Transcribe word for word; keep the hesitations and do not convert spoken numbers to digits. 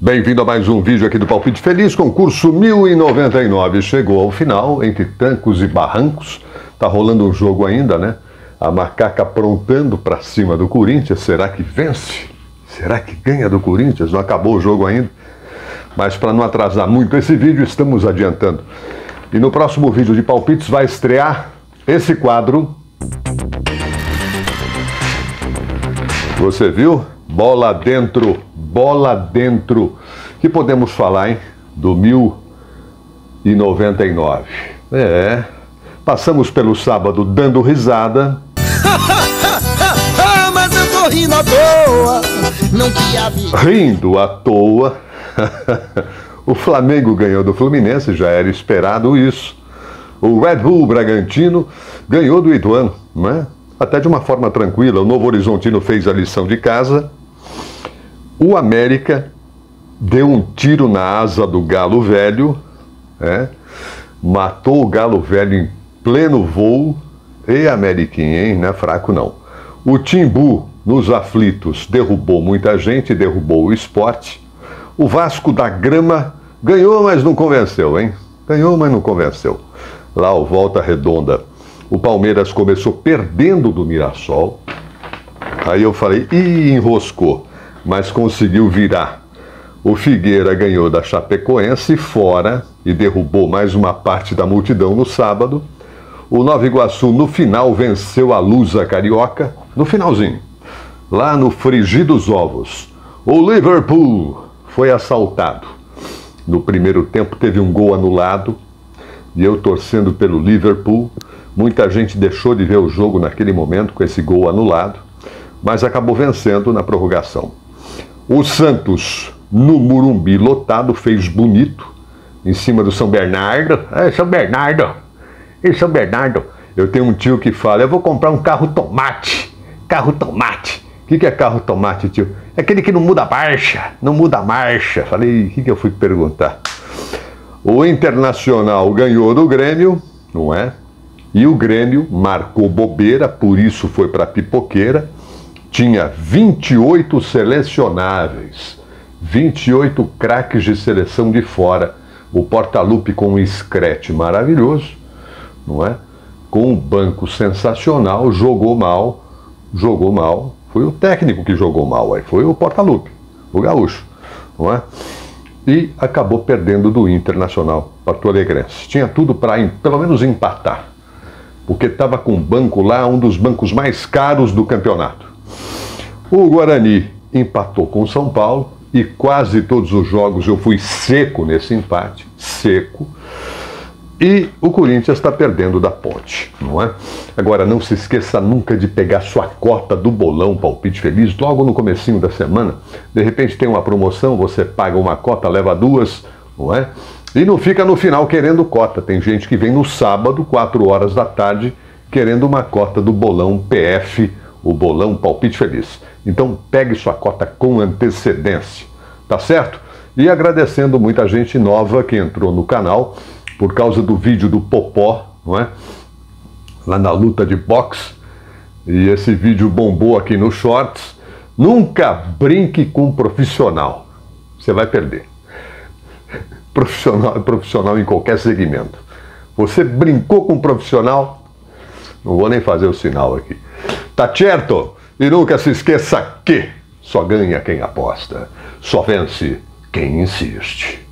Bem-vindo a mais um vídeo aqui do Palpite Feliz, concurso mil e noventa e nove. Chegou ao final, entre trancos e barrancos. Tá rolando um jogo ainda, né? A Macaca aprontando para cima do Corinthians. Será que vence? Será que ganha do Corinthians? Não acabou o jogo ainda. Mas para não atrasar muito esse vídeo, estamos adiantando. E no próximo vídeo de palpites vai estrear esse quadro. Você viu? Bola dentro, bola dentro. Que podemos falar, hein? Do mil e noventa e nove. É. Passamos pelo sábado dando risada. Mas eu tô rindo à toa. Não que havia... Rindo à toa. O Flamengo ganhou do Fluminense, já era esperado isso. O Red Bull Bragantino ganhou do Ituano, não é? Até de uma forma tranquila. O Novo Horizontino fez a lição de casa. O América deu um tiro na asa do Galo Velho, é? Matou o Galo Velho em pleno voo. E Ameriquinha, hein? Não é fraco, não. O Timbu, nos aflitos, derrubou muita gente, derrubou o Sport. O Vasco da Grama ganhou, mas não convenceu, hein? Ganhou, mas não convenceu. Lá o Volta Redonda, o Palmeiras começou perdendo do Mirassol. Aí eu falei, ih, enroscou, mas conseguiu virar. O Figueira ganhou da Chapecoense fora e derrubou mais uma parte da multidão no sábado. O Nova Iguaçu, no final, venceu a Lusa Carioca, no finalzinho, lá no Frigir dos Ovos. O Liverpool foi assaltado. No primeiro tempo teve um gol anulado e eu torcendo pelo Liverpool. Muita gente deixou de ver o jogo naquele momento com esse gol anulado, mas acabou vencendo na prorrogação. O Santos, no Morumbi lotado, fez bonito em cima do São Bernardo. É, São Bernardo, e São Bernardo. Eu tenho um tio que fala, eu vou comprar um carro tomate. Carro tomate. O que, que é carro tomate, tio? É aquele que não muda a marcha, não muda a marcha. Falei, o que, que eu fui perguntar? O Internacional ganhou do Grêmio, não é? E o Grêmio marcou bobeira, por isso foi para a pipoqueira. Tinha vinte e oito selecionáveis, vinte e oito craques de seleção de fora. O Portaluppi com um scratch maravilhoso, não é? Com um banco sensacional, jogou mal, jogou mal. Foi o técnico que jogou mal, aí foi o Portaluppi, o gaúcho, não é? E acabou perdendo do Internacional, Porto Alegrense. Tinha tudo para pelo menos empatar, porque estava com um banco lá, um dos bancos mais caros do campeonato. O Guarani empatou com o São Paulo e quase todos os jogos eu fui seco nesse empate, seco. E o Corinthians está perdendo da Ponte, não é? Agora, não se esqueça nunca de pegar sua cota do bolão Palpite Feliz logo no comecinho da semana. De repente tem uma promoção, você paga uma cota, leva duas, não é? E não fica no final querendo cota. Tem gente que vem no sábado, quatro horas da tarde, querendo uma cota do bolão P F, o bolão Palpite Feliz. Então pegue sua cota com antecedência, tá certo? E agradecendo muita gente nova que entrou no canal por causa do vídeo do Popó, não é? Lá na luta de boxe. E esse vídeo bombou aqui no Shorts. Nunca brinque com um profissional. Você vai perder. Profissional é profissional em qualquer segmento. Você brincou com um profissional? Não vou nem fazer o sinal aqui. Tá certo? E nunca se esqueça que só ganha quem aposta. Só vence quem insiste.